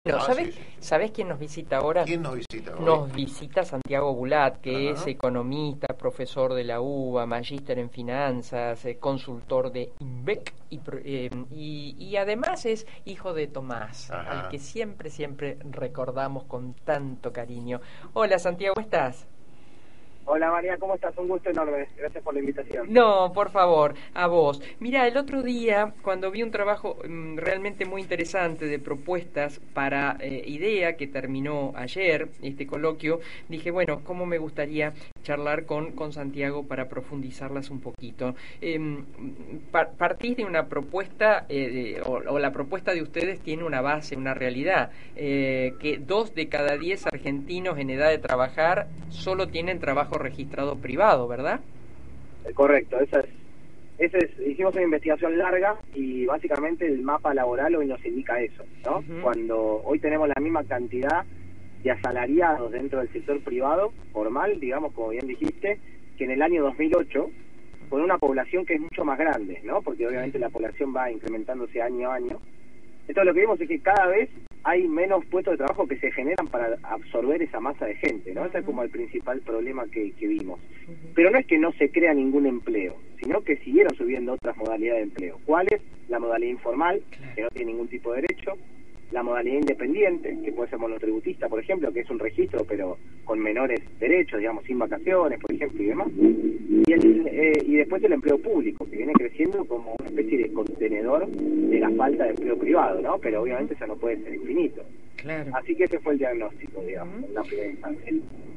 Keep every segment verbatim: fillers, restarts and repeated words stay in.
Bueno, Ah, ¿sabes, sí, sí. ¿sabes quién nos visita ahora? ¿Quién nos visita hoy? Nos visita Santiago Bulat, que es Ajá. economista, profesor de la U B A, magíster en finanzas, eh, consultor de INVEC y, pro- eh, y, y además es hijo de Tomás, al Ajá. que siempre, siempre recordamos con tanto cariño. Hola Santiago, ¿cómo estás? Hola María, ¿cómo estás? Un gusto enorme. Gracias por la invitación. No, por favor, a vos. Mira, el otro día, cuando vi un trabajo mm, realmente muy interesante de propuestas para eh, IDEA, que terminó ayer, este coloquio, dije, bueno, ¿cómo me gustaría charlar con, con Santiago para profundizarlas un poquito? Eh, par- partís de una propuesta, eh, de- o, o la propuesta de ustedes tiene una base, una realidad, eh, que dos de cada diez argentinos en edad de trabajar solo tienen trabajo registrado privado, ¿verdad? Eh, correcto, esa es, esa es, hicimos una investigación larga y básicamente el mapa laboral hoy nos indica eso, ¿no? Uh-huh. Cuando hoy tenemos la misma cantidad de asalariados dentro del sector privado, formal, digamos, como bien dijiste, que en el año dos mil ocho, con una población que es mucho más grande, ¿no? Porque obviamente la población va incrementándose año a año. Entonces lo que vimos es que cada vez hay menos puestos de trabajo que se generan para absorber esa masa de gente, ¿no? Ese es como el principal problema que, que vimos. Pero no es que no se crea ningún empleo, sino que siguieron subiendo otras modalidades de empleo. ¿Cuáles? La modalidad informal, que no tiene ningún tipo de derecho; la modalidad independiente, que puede ser monotributista, por ejemplo, que es un registro pero con menores derechos, digamos, sin vacaciones, por ejemplo, y demás. Y, el, eh, y después el empleo público, que viene creciendo como una especie de contenedor de la falta de empleo privado, ¿no? Pero obviamente eso no puede ser infinito. Claro. Así que ese fue el diagnóstico, digamos, Uh-huh. en la primera instancia.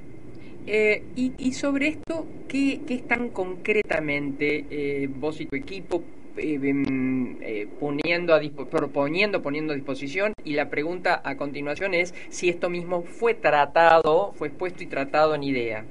Eh, y, y sobre esto, ¿qué, qué están concretamente eh, vos y tu equipo eh, eh, poniendo a dispo, proponiendo, poniendo a disposición? Y la pregunta a continuación es si esto mismo fue tratado, fue expuesto y tratado en IDEA.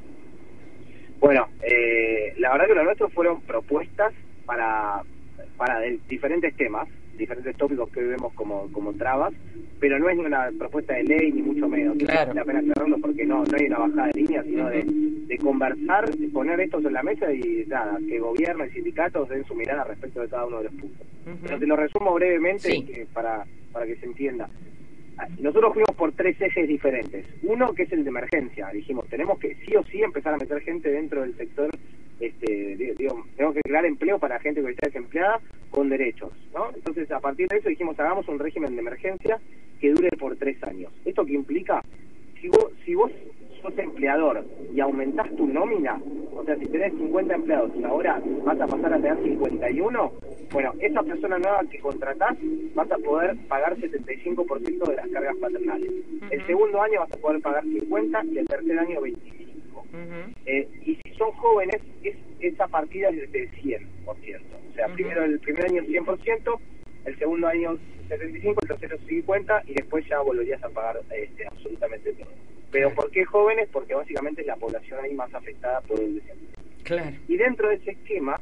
Bueno, eh, la verdad que lo nuestro fueron propuestas para, para de, diferentes temas, diferentes tópicos que hoy vemos como, como trabas, pero no es ni una propuesta de ley, ni mucho menos. Claro. Es la pena aclararlo porque no, no hay una bajada de línea, sino Uh-huh. de, de conversar, de poner esto sobre la mesa y nada, que gobierno y sindicatos den su mirada respecto de cada uno de los puntos. Uh-huh. Pero te lo resumo brevemente Sí. que para, para que se entienda. Nosotros fuimos por tres ejes diferentes. Uno, que es el de emergencia. Dijimos, tenemos que sí o sí empezar a meter gente dentro del sector, este, digo, tenemos que crear empleo para gente que está desempleada con derechos, ¿no? Entonces, a partir de eso dijimos, hagamos un régimen de emergencia que dure por tres años. ¿Esto qué implica? Si vos, si vos sos empleador y aumentás tu nómina, o sea, si tenés cincuenta empleados y ahora vas a pasar a tener cincuenta y uno, bueno, esa persona nueva que contratás vas a poder pagar setenta y cinco por ciento de las cargas patronales. Uh-huh. El segundo año vas a poder pagar cincuenta y el tercer año veinticinco. Uh-huh. Eh, y si son jóvenes, es, esa partida es de cien por ciento. O sea, uh-huh. primero el primer año cien por ciento, el segundo año setenta y cinco por ciento, el tercero cincuenta por ciento y después ya volverías a pagar este, absolutamente todo. ¿Pero por qué jóvenes? Porque básicamente es la población ahí más afectada por el desempleo. Claro. Y dentro de ese esquema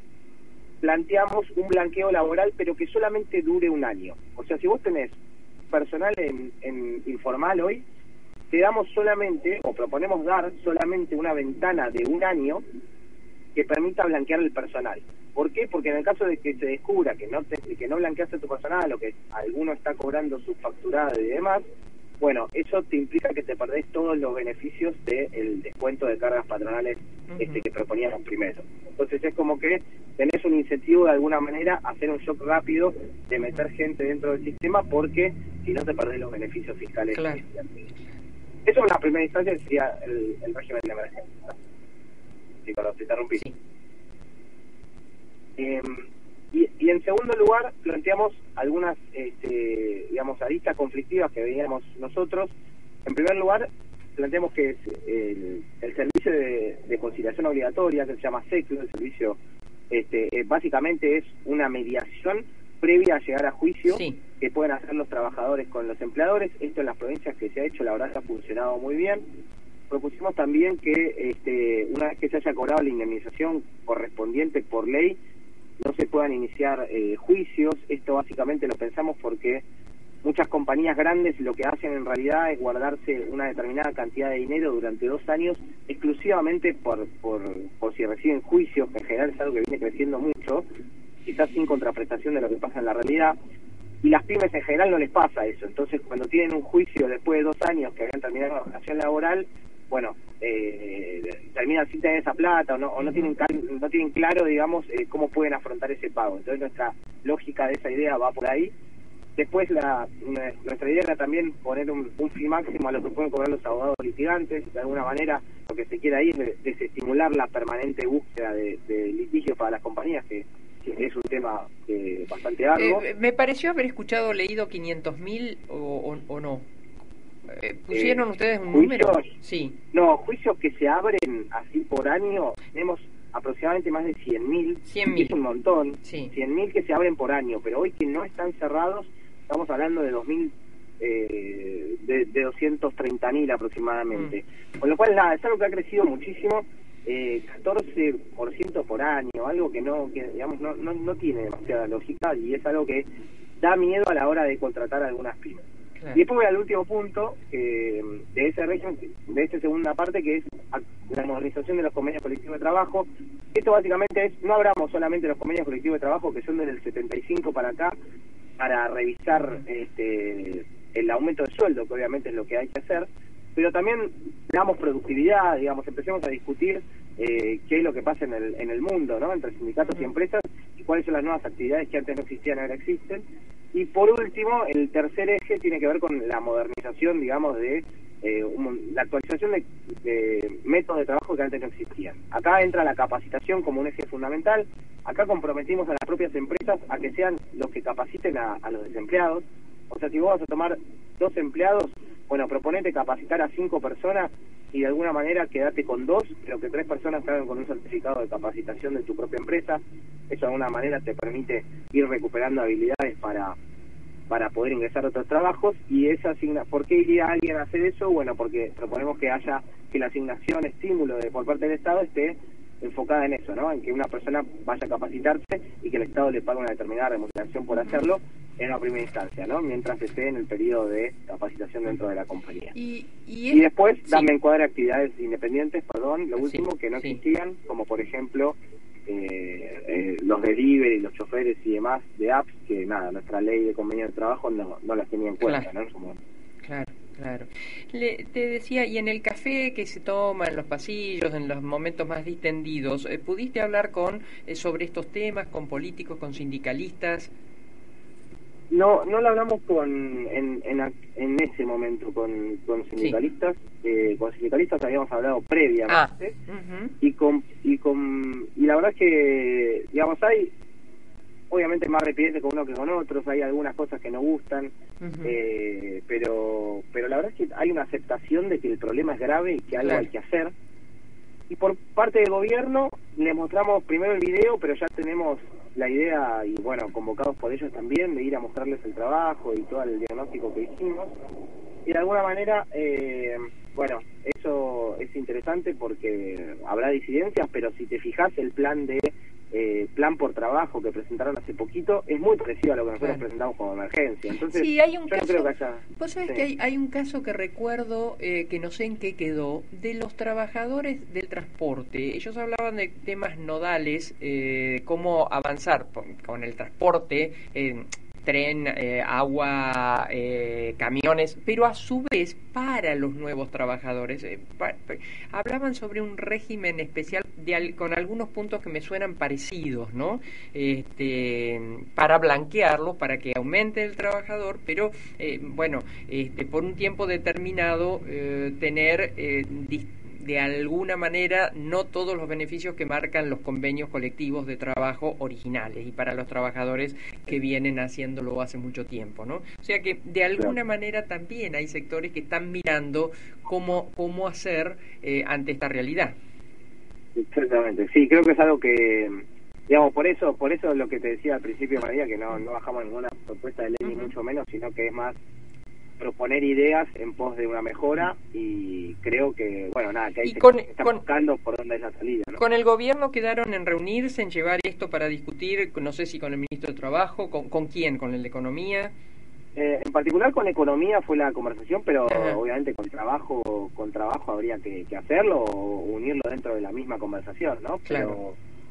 planteamos un blanqueo laboral, pero que solamente dure un año. O sea, si vos tenés personal en, en informal hoy, te damos solamente, o proponemos dar solamente una ventana de un año que permita blanquear el personal. ¿Por qué? Porque en el caso de que se descubra que no te, que no blanqueaste tu personal o que alguno está cobrando subfacturado y demás, bueno, eso te implica que te perdés todos los beneficios del descuento de cargas patronales uh-huh. este, que proponíamos primero. Entonces es como que tenés un incentivo de alguna manera a hacer un shock rápido de meter gente dentro del sistema, porque si no te perdés los beneficios fiscales. Claro. Eso en la primera instancia sería el, el régimen de emergencia. Sí, perdón, te interrumpí. Sí. Eh, y, y en segundo lugar planteamos algunas este, digamos aristas conflictivas que veíamos nosotros. En primer lugar planteamos que es el, el servicio de, de conciliación obligatoria, que se llama SECLO, el servicio este, eh, básicamente es una mediación previa a llegar a juicio, sí, que pueden hacer los trabajadores con los empleadores. Esto en las provincias que se ha hecho, la verdad, ha funcionado muy bien. Propusimos también que este, una vez que se haya cobrado la indemnización correspondiente por ley, no se puedan iniciar eh, juicios. Esto básicamente lo pensamos porque muchas compañías grandes lo que hacen en realidad es guardarse una determinada cantidad de dinero durante dos años exclusivamente por, por, por si reciben juicios, que en general es algo que viene creciendo mucho, quizás sin contraprestación de lo que pasa en la realidad. y las pymes en general no les pasa eso. Entonces, cuando tienen un juicio después de dos años que habían terminado la relación laboral, bueno, eh, terminan sin tener esa plata o no, o no tienen no tienen claro, digamos, eh, cómo pueden afrontar ese pago. Entonces, nuestra lógica de esa idea va por ahí. Después, la, nuestra idea era también poner un, un fin máximo a lo que pueden cobrar los abogados litigantes. De alguna manera, lo que se quiere ahí es desestimular la permanente búsqueda de, de litigio para las compañías, que, que es un tema eh, bastante arduo. Eh, me pareció haber escuchado o leído quinientos mil o, o, o no. Eh, ¿Pusieron eh, ustedes un juicios, número? Sí. No, juicios que se abren así por año, tenemos aproximadamente más de cien mil. cien mil. Es un montón. Sí. cien mil que se abren por año, pero hoy que no están cerrados, estamos hablando de dos mil, eh, de, de doscientos treinta mil aproximadamente. Mm. Con lo cual, nada, es algo que ha crecido muchísimo, eh, catorce por ciento por año, algo que no, que digamos, no, no, no tiene demasiada lógica y es algo que da miedo a la hora de contratar a algunas pymes. Claro. Y después voy al último punto eh, de esa región, de esta segunda parte, que es la modernización de los convenios colectivos de trabajo. Esto básicamente es, no hablamos solamente de los convenios colectivos de trabajo, que son desde el setenta y cinco para acá, para revisar este, el aumento de sueldo, que obviamente es lo que hay que hacer, pero también damos productividad, digamos, empecemos a discutir eh, qué es lo que pasa en el, en el mundo, ¿no?, entre sindicatos y empresas, y cuáles son las nuevas actividades que antes no existían, ahora existen. Y por último, el tercer eje tiene que ver con la modernización, digamos, de eh, un, la actualización de, de métodos de trabajo que antes no existían. Acá entra la capacitación como un eje fundamental. Acá comprometimos a las propias empresas a que sean los que capaciten a, a los desempleados. O sea, si vos vas a tomar dos empleados, bueno, proponete capacitar a cinco personas y de alguna manera quedate con dos, pero que tres personas te hagan con un certificado de capacitación de tu propia empresa. Eso de alguna manera te permite ir recuperando habilidades para para poder ingresar a otros trabajos. Y esa asigna ¿por qué iría alguien a hacer eso? Bueno, porque proponemos que haya, que la asignación, estímulo de por parte del Estado esté enfocada en eso, ¿no?, en que una persona vaya a capacitarse y que el Estado le pague una determinada remuneración por hacerlo en la primera instancia, ¿no?, mientras esté en el periodo de capacitación dentro de la compañía. Y, y, es, y después sí. Dame encuadre actividades independientes, perdón, lo último, sí, que no sí. existían, como por ejemplo eh, eh, los delivery, los choferes y demás de apps, que nada, nuestra ley de convenio de trabajo no, no las tenía en cuenta, claro. ¿no? En su momento. Claro. Claro. Le, te decía, y en el café que se toma en los pasillos, en los momentos más distendidos, eh, ¿pudiste hablar con eh, sobre estos temas, con políticos, con sindicalistas? No, no lo hablamos con en, en, en ese momento con, con sindicalistas. Sí. Eh, con sindicalistas habíamos hablado previamente. Ah. Uh-huh. y con y con y la verdad es que, digamos, hay obviamente más repite con uno que con otros, hay algunas cosas que no gustan, uh-huh. eh, pero pero la verdad es que hay una aceptación de que el problema es grave y que algo claro. hay que hacer. Y por parte del gobierno le mostramos primero el video, pero ya tenemos la idea, y bueno, convocados por ellos también, de ir a mostrarles el trabajo y todo el diagnóstico que hicimos. Y de alguna manera, eh, bueno, eso es interesante porque habrá disidencias, pero si te fijas, el plan de Eh, plan por trabajo que presentaron hace poquito es muy parecido a lo que nosotros claro. presentamos como emergencia. Entonces, sí, hay un yo caso, no creo que haya... Vos sabés sí. que hay, hay un caso que recuerdo, eh, que no sé en qué quedó, de los trabajadores del transporte. Ellos hablaban de temas nodales, eh, cómo avanzar con el transporte, eh, tren, eh, agua, eh, camiones, pero a su vez para los nuevos trabajadores. Eh, pa, pa, hablaban sobre un régimen especial de al, con algunos puntos que me suenan parecidos, ¿no? Este, para blanquearlo, para que aumente el trabajador, pero eh, bueno, este, por un tiempo determinado eh, tener eh, distintos de alguna manera no todos los beneficios que marcan los convenios colectivos de trabajo originales y para los trabajadores que vienen haciéndolo hace mucho tiempo, ¿no? O sea que de alguna manera también hay sectores que están mirando cómo cómo hacer eh, ante esta realidad. Exactamente, sí, creo que es algo que, digamos, por eso por eso es lo que te decía al principio, María, que no, no bajamos ninguna propuesta de ley, uh-huh. ni mucho menos, sino que es más proponer ideas en pos de una mejora, y creo que, bueno, nada, que hay que estar buscando por dónde es la salida, ¿no? ¿Con el gobierno quedaron en reunirse, en llevar esto para discutir, no sé si con el ministro de Trabajo, con, con quién, con el de Economía? Eh, en particular con Economía fue la conversación, pero Ajá. obviamente con trabajo con trabajo habría que, que hacerlo o unirlo dentro de la misma conversación, ¿no? Claro. Pero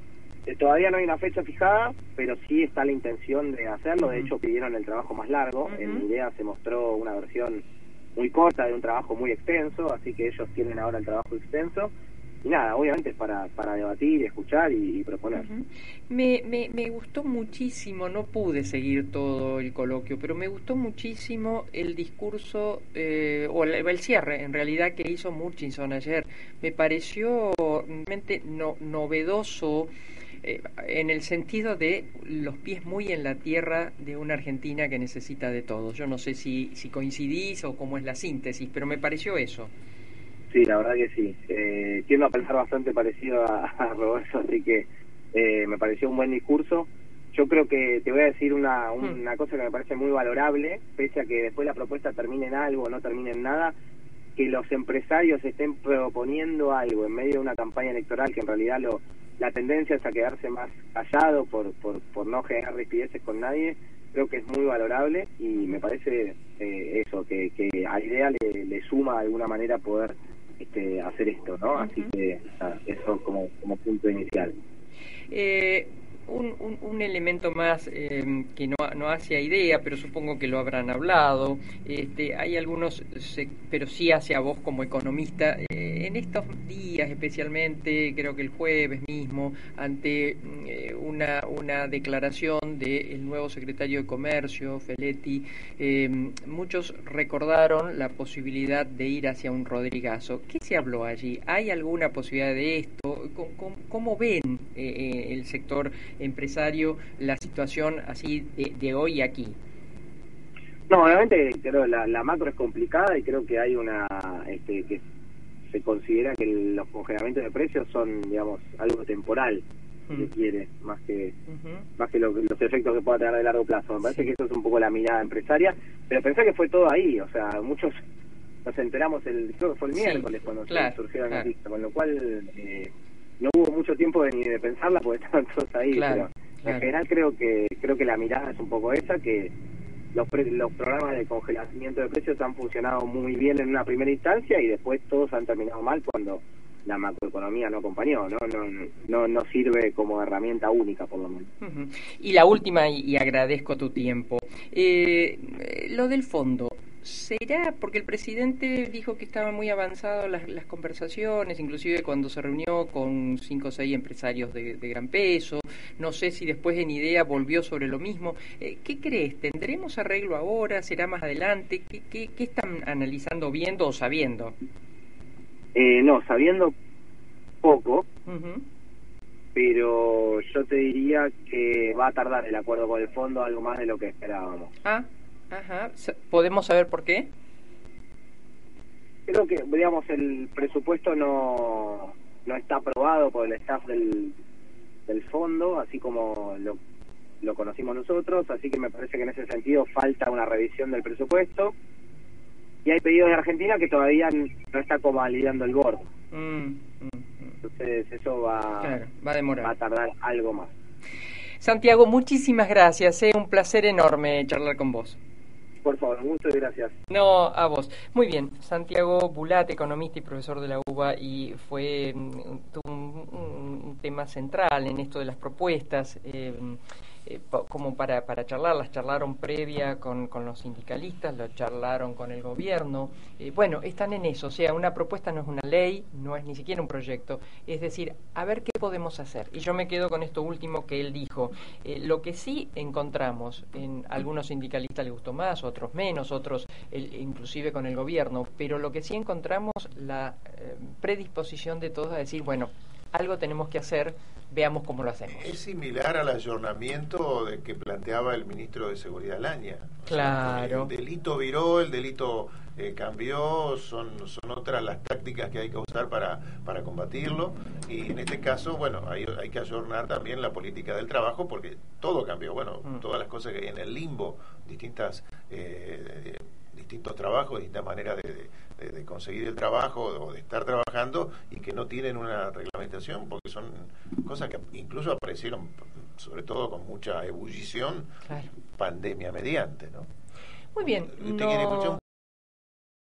Eh, todavía no hay una fecha fijada, pero sí está la intención de hacerlo. De hecho, pidieron el trabajo más largo. Uh-huh. En mi idea se mostró una versión muy corta de un trabajo muy extenso, así que ellos tienen ahora el trabajo extenso. Y nada, obviamente es para, para debatir, escuchar y, y proponer. Uh-huh. me, me, me gustó muchísimo, no pude seguir todo el coloquio, pero me gustó muchísimo el discurso, eh, o el, el cierre, en realidad, que hizo Murchison ayer. Me pareció realmente no, novedoso, eh, en el sentido de los pies muy en la tierra de una Argentina que necesita de todo. Yo no sé si, si coincidís o cómo es la síntesis, pero me pareció eso. Sí, la verdad que sí. Eh, tiendo a pensar bastante parecido a, a Roberto, así que eh, me pareció un buen discurso. Yo creo que te voy a decir una, una cosa que me parece muy valorable, pese a que después la propuesta termine en algo o no termine en nada, que los empresarios estén proponiendo algo en medio de una campaña electoral que en realidad lo, la tendencia es a quedarse más callado por, por, por no generar rispideces con nadie. Creo que es muy valorable y me parece eh, eso, que, que a IDEA le, le suma de alguna manera poder este, hacer esto, ¿no? Uh-huh. Así que nada, eso como, como punto inicial. Eh, un, un, un elemento más eh, que no, no hace idea, pero supongo que lo habrán hablado. Este, hay algunos, pero sí hacia vos como economista, eh, en estos días especialmente, creo que el jueves mismo, ante eh, una, una declaración del nuevo secretario de Comercio, Feletti, eh, muchos recordaron la posibilidad de ir hacia un Rodrigazo. ¿Qué se habló allí? ¿Hay alguna posibilidad de esto? ¿Cómo, cómo ven eh, el sector empresario la situación así de, de hoy aquí? No, obviamente creo la, la macro es complicada y creo que hay una este, que se considera que el, los congelamientos de precios son, digamos, algo temporal, si se quiere, más que uh-huh. más que lo, los efectos que pueda tener de largo plazo. Me parece sí. que eso es un poco la mirada empresaria, pero pensé que fue todo ahí, o sea, muchos nos enteramos el creo que fue el sí, miércoles cuando claro, surgió la noticia, claro. Con lo cual eh, no hubo mucho tiempo de, ni de pensarla porque estaban todos ahí, claro, pero claro. En general creo que creo que la mirada es un poco esa, que los, pre, los programas de congelamiento de precios han funcionado muy bien en una primera instancia y después todos han terminado mal cuando la macroeconomía no acompañó, ¿no? No, no, no sirve como herramienta única, por lo menos. Uh-huh. Y la última, y, y agradezco tu tiempo, eh, lo del fondo. ¿Será? Porque el presidente dijo que estaban muy avanzadas las, las conversaciones, inclusive cuando se reunió con cinco o seis empresarios de, de gran peso. No sé si después en IDEA volvió sobre lo mismo. Eh, ¿Qué crees? ¿Tendremos arreglo ahora? ¿Será más adelante? ¿Qué, qué, qué están analizando, viendo o sabiendo? Eh, no, sabiendo poco, uh-huh. pero yo te diría que va a tardar el acuerdo con el fondo algo más de lo que esperábamos. Ah. Ajá. ¿Podemos saber por qué? Creo que, digamos, el presupuesto no no está aprobado por el staff del, del fondo, así como lo, lo conocimos nosotros, así que me parece que en ese sentido falta una revisión del presupuesto. Y hay pedidos de Argentina que todavía no está convalidando el board. Mm, mm, mm. Entonces eso va, claro, va a demorar. Va a tardar algo más. Santiago, muchísimas gracias. Es eh, un placer enorme charlar con vos. Por favor, muchas gracias. No, a vos. Muy bien, Santiago Bulat, economista y profesor de la U B A, y fue un, un, un tema central en esto de las propuestas, eh, eh, como para, para charlar, las charlaron previa con, con los sindicalistas, lo charlaron con el gobierno. Eh, bueno, están en eso, o sea, una propuesta no es una ley, no es ni siquiera un proyecto, es decir, a ver qué podemos hacer. Y yo me quedo con esto último que él dijo. Eh, lo que sí encontramos, en algunos sindicalistas les gustó más, otros menos, otros el, inclusive con el gobierno, pero lo que sí encontramos, la eh, predisposición de todos a decir, bueno, algo tenemos que hacer, veamos cómo lo hacemos. Es similar al ayornamiento de que planteaba el ministro de Seguridad Laña. Claro. O sea, el delito viró, el delito eh, cambió, son, son otras las tácticas que hay que usar para, para combatirlo, y en este caso, bueno, hay, hay que ayornar también la política del trabajo porque todo cambió, bueno, mm. todas las cosas que hay en el limbo, distintas eh, distintos trabajos, distintas maneras de, de, de conseguir el trabajo o de estar trabajando y que no tienen una reglamentación porque son cosas que incluso aparecieron sobre todo con mucha ebullición, claro. Pandemia mediante, ¿no? Muy bien. ¿Usted no... quiere escuchar un